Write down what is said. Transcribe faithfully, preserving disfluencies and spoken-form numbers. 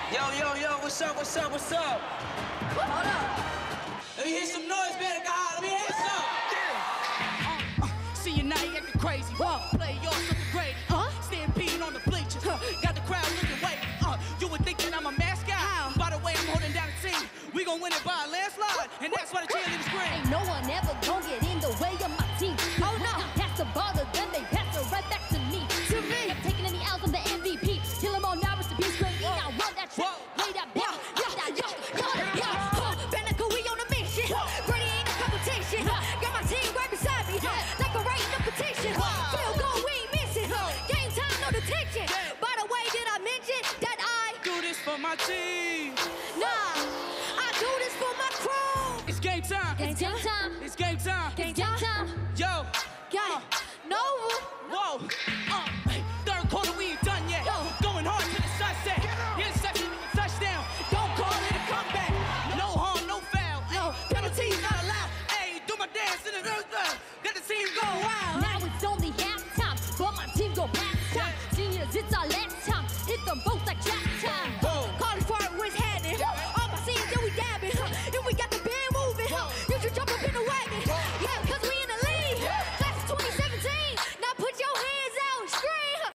Yo, yo, yo, what's up, what's up, what's up? Hold up. Let me hear some noise, Banneker. Let me hear some. Uh, uh, see you now, you acting crazy. Whoa, play yours something great. Uh, stampeding on the bleachers. Huh. Got the crowd looking waiting. Uh, you were thinking I'm a mascot. How? By the way, I'm holding down the team. We gon' win it by a landslide, and that's why the cheerleaders scream. Ain't no one ever gon' get in the way of my team. Oh no, pass the ball to them, they pass it right back to me. To me, I'm taking any L's, I'm the M V P. Kill 'em all now, it's the beast grade. I run that track, lay that bitch, yo, yo, yo, yo, yo. Banneker, we on a mission. Brady ain't a competition. Got my team right beside me, like a writing a petition. Field goal, we ain't missing. Game time, no detention. By the way, did I mention that I do this for my team? Nah, I do this for my crew. It's game time. It's game time. It's game time. It's game